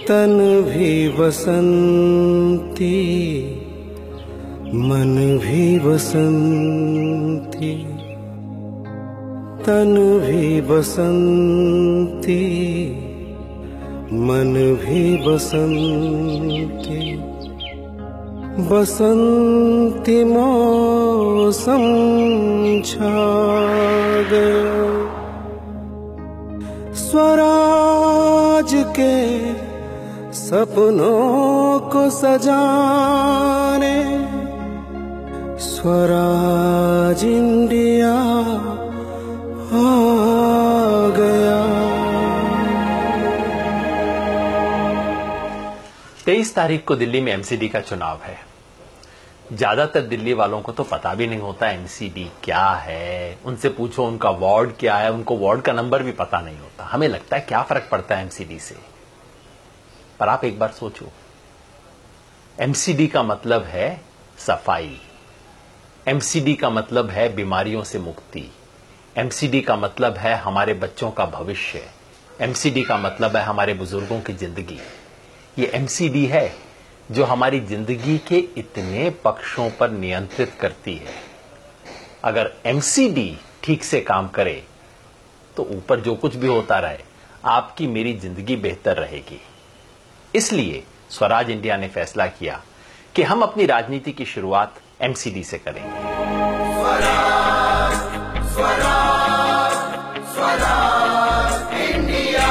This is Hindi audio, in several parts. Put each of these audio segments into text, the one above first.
तन भी बसंती, मन भी बसंती, तन भी बसंती, मन भी बसंती, बसंती मौसम छा गया, स्वराज के सपनों को सजाने, स्वराज इंडिया आ गया। 23 तारीख को दिल्ली में एमसीडी का चुनाव है। ज्यादातर दिल्ली वालों को तो पता भी नहीं होता एमसीडी क्या है। उनसे पूछो उनका वार्ड क्या है, उनको वार्ड का नंबर भी पता नहीं होता। हमें लगता है क्या फर्क पड़ता है एमसीडी से, पर आप एक बार सोचो, एमसीडी का मतलब है सफाई, एमसीडी का मतलब है बीमारियों से मुक्ति, एमसीडी का मतलब है हमारे बच्चों का भविष्य, एमसीडी का मतलब है हमारे बुजुर्गों की जिंदगी। ये एमसीडी है जो हमारी जिंदगी के इतने पक्षों पर नियंत्रित करती है। अगर एमसीडी ठीक से काम करे तो ऊपर जो कुछ भी होता रहे, आपकी मेरी जिंदगी बेहतर रहेगी। इसलिए स्वराज इंडिया ने फैसला किया कि हम अपनी राजनीति की शुरुआत एमसीडी से करेंगे। Swaraj, Swaraj, Swaraj India,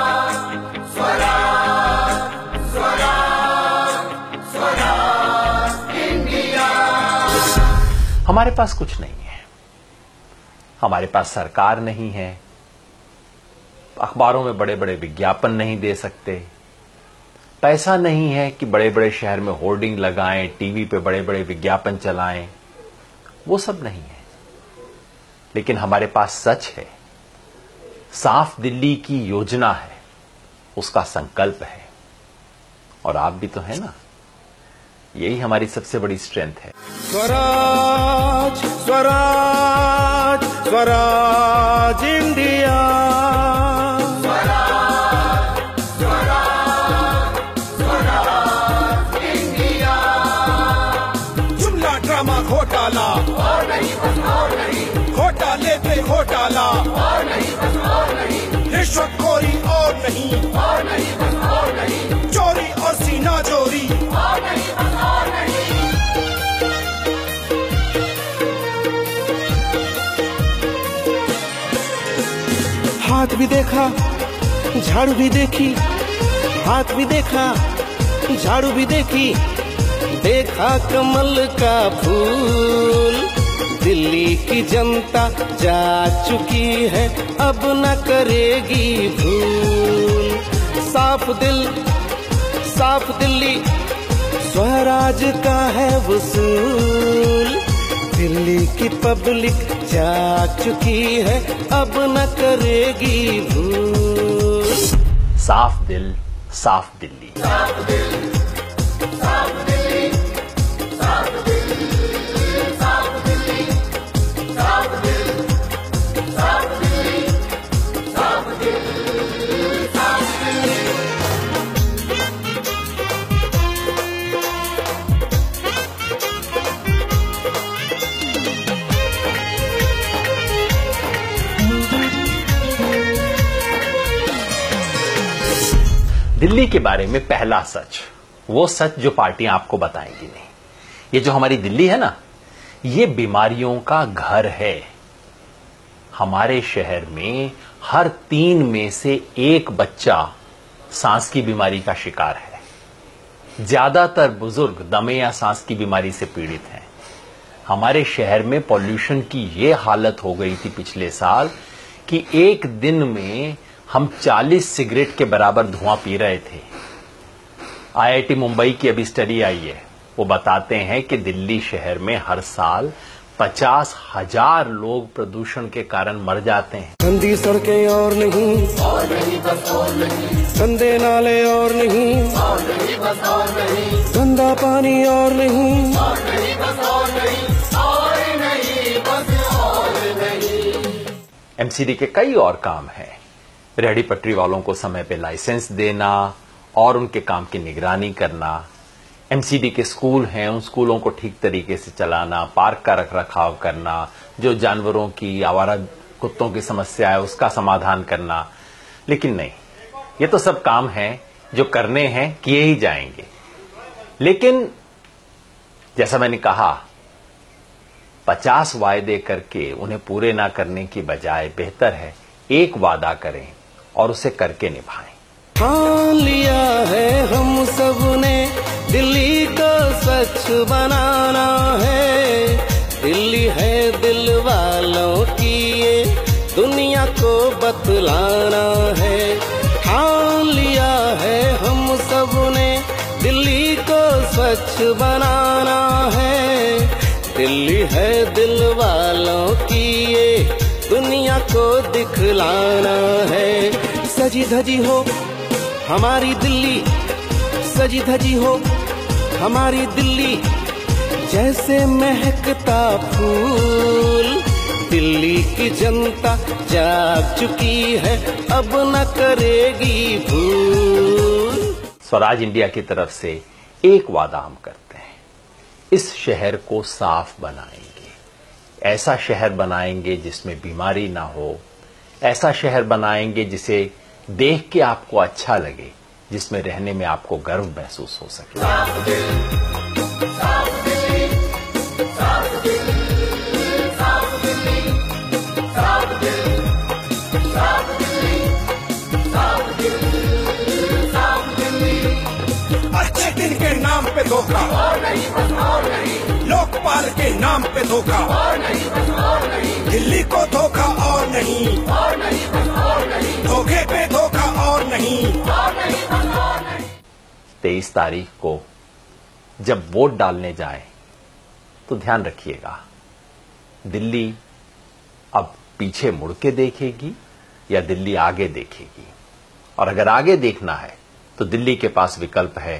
Swaraj, Swaraj, Swaraj India. हमारे पास कुछ नहीं है, हमारे पास सरकार नहीं है, अखबारों में बड़े बड़े विज्ञापन नहीं दे सकते, पैसा नहीं है कि बड़े बड़े शहर में होर्डिंग लगाएं, टीवी पे बड़े बड़े विज्ञापन चलाएं, वो सब नहीं है। लेकिन हमारे पास सच है, साफ दिल्ली की योजना है, उसका संकल्प है, और आप भी तो है ना। यही हमारी सबसे बड़ी स्ट्रेंथ है। स्वराज, स्वराज, स्वराज इंडिया, घोटाला और नहीं बस और नहीं, घोटाले पे घोटाला और नहीं बस और नहीं, रिश्वतखोरी और नहीं बस और नहीं, चोरी और सीना चोरी और नहीं बस और नहीं। हाथ भी देखा झाड़ू भी देखी, हाथ भी देखा झाड़ू भी देखी, देखा कमल का फूल। दिल्ली की जनता जा चुकी है, अब न करेगी भूल। साफ दिल साफ दिल्ली, स्वराज का है वसूल। दिल्ली की पब्लिक जा चुकी है, अब न करेगी भूल। साफ दिल, साफ दिल्ली, साफ दिल, साफ दिल्ली, साफ दिल, साफ दिल्ली, साफ दिल, साफ दिल्ली, साफ दिल, साफ दिल्ली। दिल्ली के बारे में पहला सच, वो सच जो पार्टियां आपको बताएंगी नहीं। ये जो हमारी दिल्ली है ना, ये बीमारियों का घर है। हमारे शहर में हर 3 में से 1 बच्चा सांस की बीमारी का शिकार है। ज्यादातर बुजुर्ग दमे या सांस की बीमारी से पीड़ित हैं। हमारे शहर में पॉल्यूशन की ये हालत हो गई थी पिछले साल कि एक दिन में हम 40 सिगरेट के बराबर धुआं पी रहे थे। आईआईटी मुंबई की अभी स्टडी आई है, वो बताते हैं कि दिल्ली शहर में हर साल 50,000 लोग प्रदूषण के कारण मर जाते हैं। गंदी सड़कें और नहीं बस और नहीं, गंदे नाले और नहीं बस और नहीं, गंदा पानी और नहीं बस और नहीं, बस और नहीं। एमसीडी के कई और काम हैं। रेहड़ी पटरी वालों को समय पे लाइसेंस देना, और उनके काम की निगरानी करना, एमसीडी के स्कूल हैं उन स्कूलों को ठीक तरीके से चलाना, पार्क का रखरखाव करना, जो जानवरों की, आवारा कुत्तों की समस्या है उसका समाधान करना। लेकिन नहीं, ये तो सब काम हैं जो करने हैं, किए ही जाएंगे। लेकिन जैसा मैंने कहा, 50 वायदे करके उन्हें पूरे ना करने की बजाय बेहतर है एक वादा करें और उसे करके निभाएं। ठान लिया है हम सब ने, दिल्ली को स्वच्छ बनाना है। दिल्ली है दिल वालों की, ये दुनिया को बतलाना है। ठान लिया है हम सब ने, दिल्ली को स्वच्छ बनाना है। दिल्ली है दिल वालों की, ये दुनिया को दिखलाना है। सजी धजी हो हमारी दिल्ली, सजी धजी हो हमारी दिल्ली, जैसे महकता फूल। दिल्ली की जनता जाग चुकी है, अब न करेगी भूल। स्वराज इंडिया की तरफ से एक वादा हम करते हैं, इस शहर को साफ बनाएंगे। ऐसा शहर बनाएंगे जिसमें बीमारी ना हो, ऐसा शहर बनाएंगे जिसे देख के आपको अच्छा लगे, जिसमें रहने में आपको गर्व महसूस हो सके। साफ दिल, साफ दिल्ली, साफ दिल, साफ दिल्ली, साफ दिल, साफ दिल्ली, साफ दिल, साफ दिल्ली। अच्छे दिन के नाम पे धोखा, और नहीं बस और नहीं। लोकपाल के नाम पे धोखा, और नहीं बस और नहीं। दिल्ली को धोखा और नहीं, और नहीं बस और नहीं। धोखे पे धोखा और नहीं, और नहीं बस और नहीं। 23 तारीख को जब वोट डालने जाए तो ध्यान रखिएगा, दिल्ली अब पीछे मुड़ के देखेगी या दिल्ली आगे देखेगी। और अगर आगे देखना है तो दिल्ली के पास विकल्प है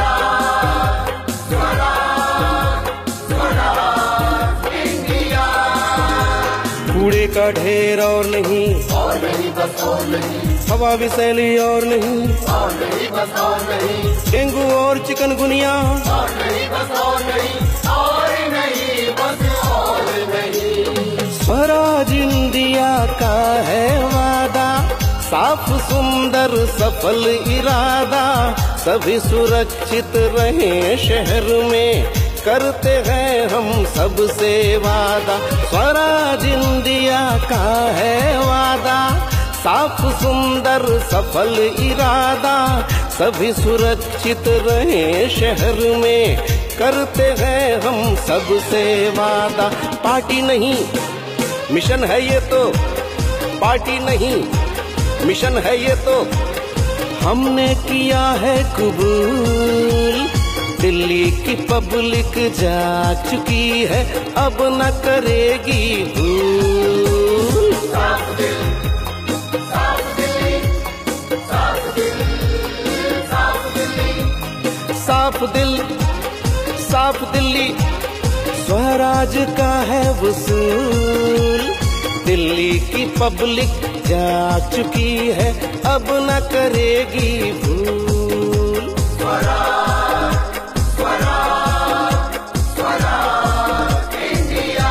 कूड़े का ढेर और नहीं, और नहीं बस और नहीं। हवा विषैली और नहीं, और नहीं बस और नहीं। डेंगू और चिकनगुनिया, और नहीं बस और नहीं। और नहीं बस और नहीं। स्वराज इंडिया का है वादा, साफ सुंदर सफल इरादा। सभी सुरक्षित रहें शहर में, करते हैं हम सबसे वादा। स्वराज इंडिया का है वादा, साफ सुंदर सफल इरादा। सभी सुरक्षित रहें शहर में, करते हैं हम सबसे वादा। पार्टी नहीं मिशन है ये तो, पार्टी नहीं मिशन है ये तो, हमने किया है कबूल। दिल्ली की पब्लिक जाग चुकी है, अब न करेगी भूल। साफ दिल, साफ दिल्ली, साफ दिल, साफ दिल्ली। साफ दिल, साफ दिल्ली, स्वराज का है वसूल। दिल्ली की पब्लिक जाग चुकी है, अब न करेगी भूल। स्वराज, स्वराज, स्वराज इंडिया।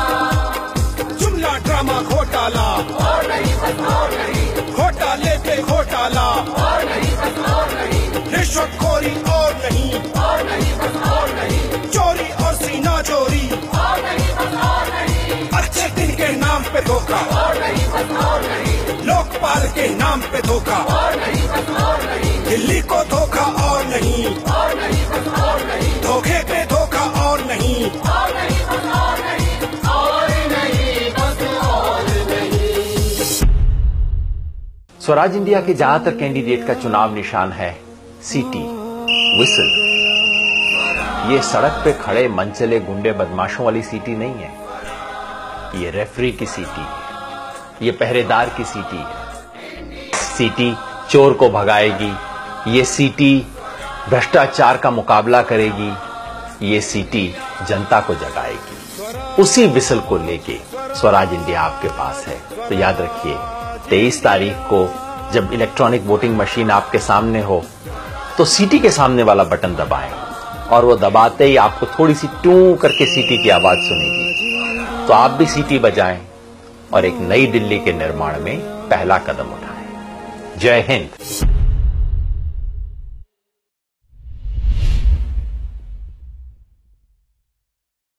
जुमला ड्रामा घोटाला, और नहीं बस और नहीं। घोटाले पे घोटाला, और नहीं बस और नहीं। रिश्वतखोरी और नहीं, और नहीं बस और नहीं। चोरी और सीना चोरी, और नहीं बस और नहीं। अच्छे दिन के नाम पे धोखा, और नहीं बस और नहीं। लोकपाल के नाम पे धोखा, और नहीं बस और नहीं। दिल्ली को धोखा और नहीं, और नहीं बस और नहीं। धोखे पे धोखा और नहीं, और नहीं बस और नहीं। और नहीं बस और नहीं। स्वराज इंडिया के ज्यादातर कैंडिडेट का चुनाव निशान है सीटी, विसल। ये सड़क पे खड़े मनचले गुंडे बदमाशों वाली सीटी नहीं है, ये रेफरी की सीटी है, ये पहरेदार की सीटी है। सीटी चोर को भगाएगी, ये सीटी भ्रष्टाचार का मुकाबला करेगी, ये सीटी जनता को जगाएगी। उसी विसल को लेके स्वराज इंडिया आपके पास है। तो याद रखिए, 23 तारीख को जब इलेक्ट्रॉनिक वोटिंग मशीन आपके सामने हो तो सीटी के सामने वाला बटन दबाएं और वो दबाते ही आपको थोड़ी सी टू करके सीटी की आवाज सुनेगी। तो आप भी सीटी बजाएं और एक नई दिल्ली के निर्माण में पहला कदम उठाएं। जय हिंद।